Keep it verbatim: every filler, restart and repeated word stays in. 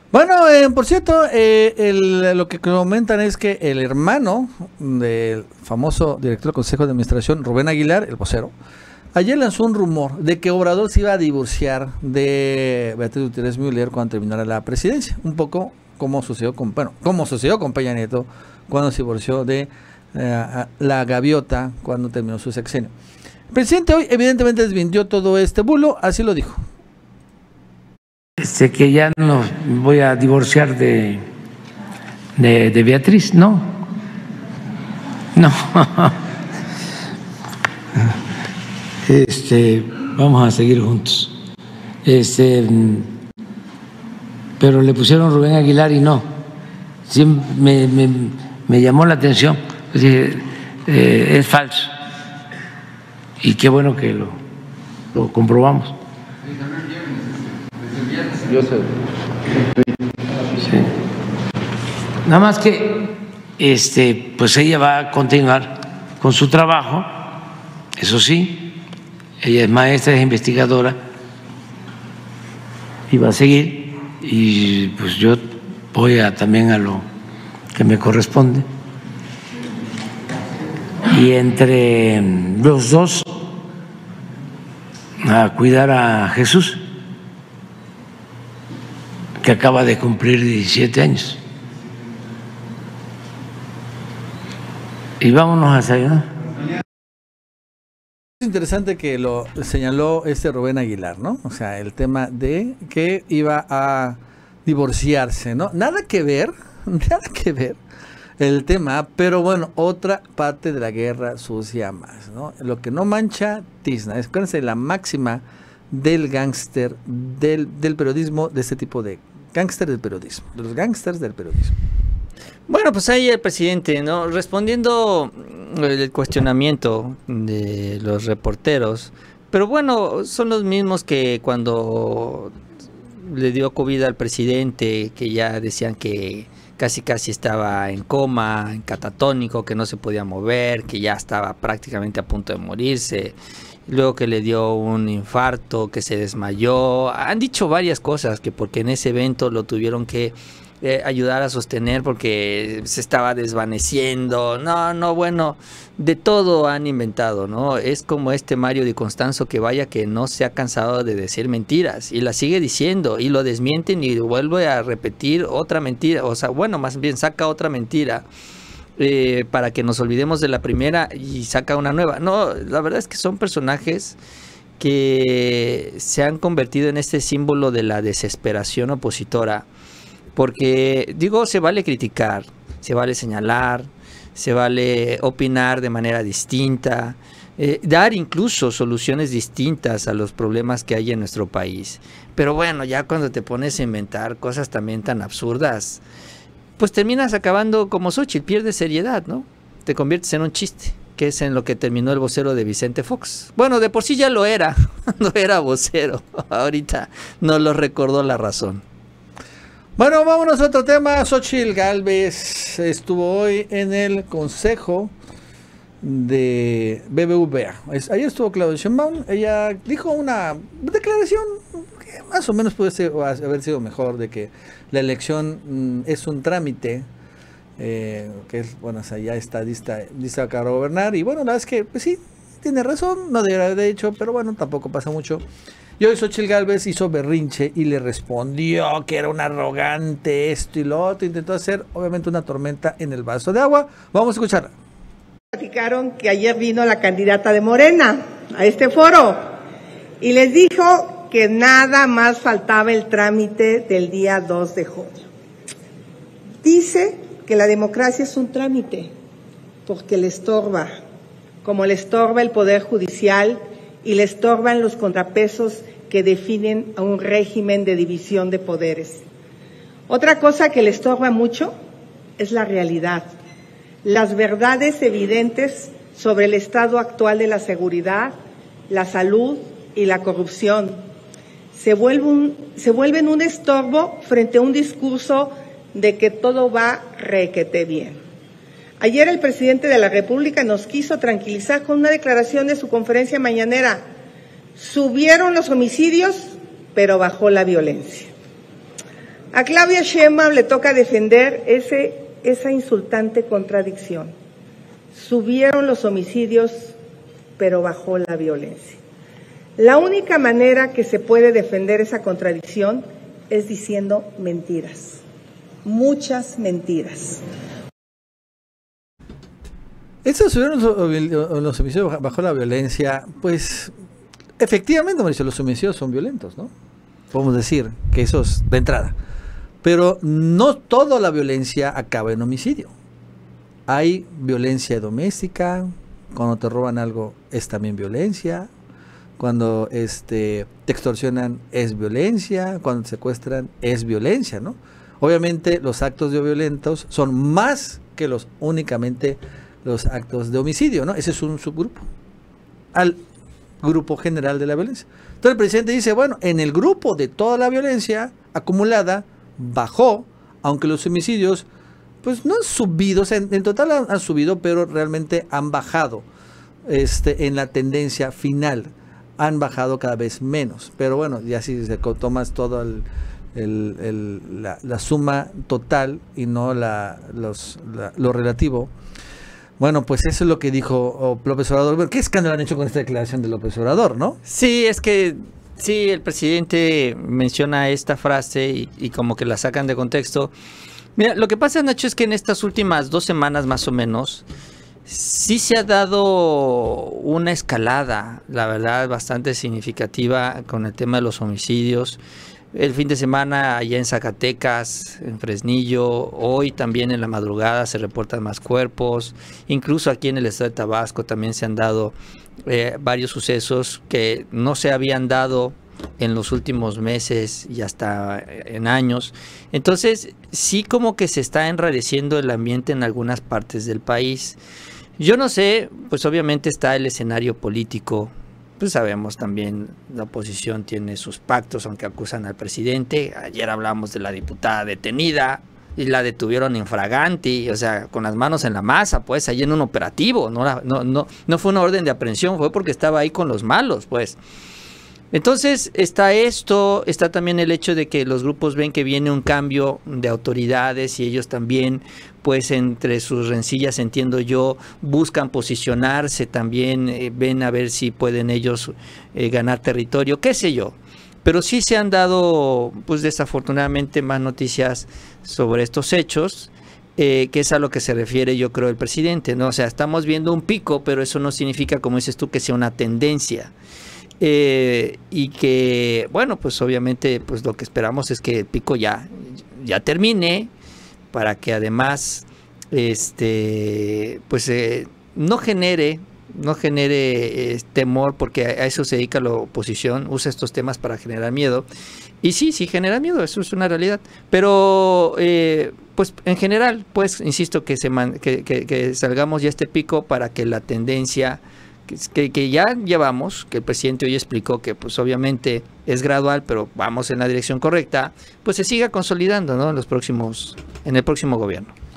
Bueno, eh, por cierto, eh, el, lo que comentan es que el hermano del famoso director del Consejo de Administración, Rubén Aguilar, el vocero, ayer lanzó un rumor de que Obrador se iba a divorciar de Beatriz Gutiérrez Müller cuando terminara la presidencia. Un poco como sucedió con, bueno, como sucedió con Peña Nieto cuando se divorció de eh, la gaviota cuando terminó su sexenio. El presidente hoy evidentemente desmintió todo este bulo, así lo dijo. Este, que ya no voy a divorciar de, de, de Beatriz, no, no, este, vamos a seguir juntos, este, pero le pusieron Rubén Aguilar y no, sí, me, me, me llamó la atención, es, decir, eh, es falso, y qué bueno que lo, lo comprobamos. Yo sé. Sí. Nada más que este, pues ella va a continuar con su trabajo, eso sí, ella es maestra, es investigadora y va a seguir, y pues yo voy a, también a lo que me corresponde. Y entre los dos a cuidar a Jesús, que acaba de cumplir diecisiete años. Y vámonos a desayunar. Es interesante que lo señaló este Rubén Aguilar, ¿no? O sea, el tema de que iba a divorciarse, ¿no? Nada que ver, nada que ver el tema, pero bueno, otra parte de la guerra sucia más, ¿no? Lo que no mancha, tizna. Acuérdense la máxima del gángster, del, del periodismo, de este tipo de gángster del periodismo, de los gángsters del periodismo. Bueno, pues ahí el presidente, ¿no? Respondiendo el cuestionamiento de los reporteros, pero bueno, son los mismos que cuando le dio COVID al presidente, que ya decían que casi casi estaba en coma, en catatónico, que no se podía mover, que ya estaba prácticamente a punto de morirse. Luego que le dio un infarto, que se desmayó. Han dicho varias cosas, que porque en ese evento lo tuvieron que eh, ayudar a sostener porque se estaba desvaneciendo. No, no, bueno, de todo han inventado, ¿no? Es como este Mario Di Constanzo, que vaya que no se ha cansado de decir mentiras y la sigue diciendo y lo desmienten y vuelve a repetir otra mentira. O sea, bueno, más bien saca otra mentira. Eh, para que nos olvidemos de la primera y saca una nueva. No, la verdad es que son personajes que se han convertido en este símbolo de la desesperación opositora, porque digo, se vale criticar, se vale señalar, se vale opinar de manera distinta, eh, dar incluso soluciones distintas a los problemas que hay en nuestro país, pero bueno, ya cuando te pones a inventar cosas también tan absurdas, pues terminas acabando como Xochitl, pierdes seriedad, ¿no? Te conviertes en un chiste, que es en lo que terminó el vocero de Vicente Fox. Bueno, de por sí ya lo era, no era vocero, ahorita nos lo recordó la razón. Bueno, vámonos a otro tema. Xochitl Gálvez estuvo hoy en el Consejo de B B V A. Ayer estuvo Claudia Sheinbaum, ella dijo una declaración que más o menos puede ser, haber sido mejor, de que la elección mmm, es un trámite, eh, que es, bueno, o sea, ya está lista, lista para gobernar, y bueno, la verdad es que, pues sí, tiene razón, no debería haber hecho, pero bueno, tampoco pasa mucho. Y hoy Xochitl Gálvez hizo berrinche y le respondió que era un arrogante, esto y lo otro, intentó hacer, obviamente, una tormenta en el vaso de agua. Vamos a escucharla. Platicaron que ayer vino la candidata de Morena a este foro y les dijo que nada más faltaba el trámite del día dos de junio. Dice que la democracia es un trámite porque le estorba, como le estorba el Poder Judicial y le estorban los contrapesos que definen a un régimen de división de poderes. Otra cosa que le estorba mucho es la realidad, las verdades evidentes sobre el estado actual de la seguridad, la salud y la corrupción. Se, vuelve un, se vuelven un estorbo frente a un discurso de que todo va requete bien. Ayer el presidente de la República nos quiso tranquilizar con una declaración de su conferencia mañanera. Subieron los homicidios, pero bajó la violencia. A Claudia Sheinbaum le toca defender ese, esa insultante contradicción. Subieron los homicidios, pero bajó la violencia. La única manera que se puede defender esa contradicción es diciendo mentiras, muchas mentiras. Estos subieron los, los homicidios bajo la violencia, pues efectivamente, Mauricio, los homicidios son violentos, ¿no? Podemos decir que eso es de entrada. Pero no toda la violencia acaba en homicidio. Hay violencia doméstica, cuando te roban algo es también violencia, cuando este, te extorsionan es violencia, cuando te secuestran es violencia, ¿no? Obviamente los actos de violentos son más que los únicamente los actos de homicidio, ¿no? Ese es un subgrupo al grupo general de la violencia. Entonces el presidente dice, bueno, en el grupo de toda la violencia acumulada bajó, aunque los homicidios pues no han subido, o sea, en, en total han, han subido, pero realmente han bajado este, en la tendencia final, han bajado cada vez menos. Pero bueno, ya si se tomas todo el, el, el, la, la suma total y no la, los, la, lo relativo, bueno, pues eso es lo que dijo López Obrador. ¿Qué escándalo han hecho con esta declaración de López Obrador, no? Sí, es que sí, el presidente menciona esta frase y, y como que la sacan de contexto. Mira, lo que pasa, Nacho, es que en estas últimas dos semanas más o menos sí se ha dado una escalada, la verdad, bastante significativa con el tema de los homicidios. El fin de semana allá en Zacatecas, en Fresnillo, hoy también en la madrugada se reportan más cuerpos, incluso aquí en el estado de Tabasco también se han dado eh, varios sucesos que no se habían dado en los últimos meses y hasta en años. Entonces sí como que se está enrareciendo el ambiente en algunas partes del país. Yo no sé, pues obviamente está el escenario político. Pues sabemos también, la oposición tiene sus pactos, aunque acusan al presidente. Ayer hablamos de la diputada detenida y la detuvieron infraganti, o sea, con las manos en la masa, pues, ahí en un operativo. No, la, no, no, no fue una orden de aprehensión, fue porque estaba ahí con los malos, pues. Entonces está esto, está también el hecho de que los grupos ven que viene un cambio de autoridades y ellos también, pues entre sus rencillas, entiendo yo, buscan posicionarse también, eh, ven a ver si pueden ellos eh, ganar territorio, qué sé yo. Pero sí se han dado, pues desafortunadamente, más noticias sobre estos hechos, eh, que es a lo que se refiere yo creo el presidente, ¿no? O sea, estamos viendo un pico, pero eso no significa, como dices tú, que sea una tendencia. Eh, y que, bueno, pues obviamente pues lo que esperamos es que el pico ya, ya termine, para que además este pues eh, no genere no genere eh, temor, porque a, a eso se dedica la oposición, usa estos temas para generar miedo, y sí, sí genera miedo, eso es una realidad, pero eh, pues en general, pues insisto, que, se man, que, que, que salgamos ya este pico para que la tendencia Que, que ya llevamos, que el presidente hoy explicó que pues obviamente es gradual, pero vamos en la dirección correcta, pues se siga consolidando, ¿no? En los próximos, en el próximo gobierno.